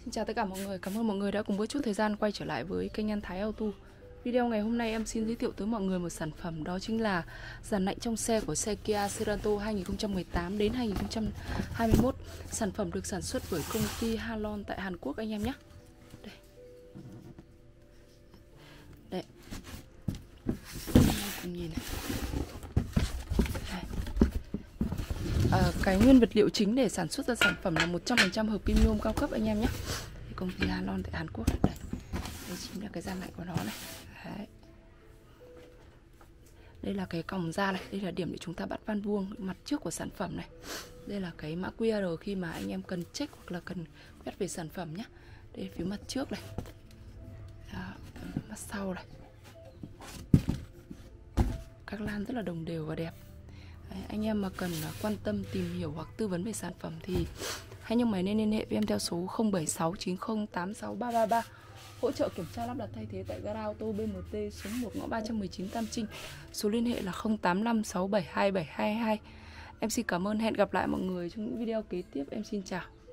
Xin chào tất cả mọi người, cảm ơn mọi người đã cùng bớt chút thời gian quay trở lại với kênh An Thái Auto. Video ngày hôm nay em xin giới thiệu tới mọi người một sản phẩm, đó chính là dàn lạnh trong xe của xe Kia Cerato 2018 đến 2021. Sản phẩm được sản xuất bởi công ty Halon tại Hàn Quốc anh em nhé. Đây. Đây. Cùng nhìn này. Cái nguyên vật liệu chính để sản xuất ra sản phẩm là 100% hợp kim nhôm cao cấp anh em nhé. Công ty Halon tại Hàn Quốc. Đây chính là cái dàn lạnh của nó này. Đấy. Đây là cái còng da này, đây là điểm để chúng ta bắt van vuông mặt trước của sản phẩm này. Đây là cái mã QR khi mà anh em cần check hoặc là cần quét về sản phẩm nhé. Đây phía mặt trước này. Đó, mặt sau này. Các lan rất là đồng đều và đẹp. Đấy, anh em mà cần quan tâm tìm hiểu hoặc tư vấn về sản phẩm thì hãy nhấc máy nên liên hệ với em theo số 0769086333. Hỗ trợ kiểm tra lắp đặt thay thế tại gara ô tô BMT số 1 ngõ 319 Tam Trinh. Số liên hệ là 0856727222. Em xin cảm ơn, hẹn gặp lại mọi người trong những video kế tiếp. Em xin chào.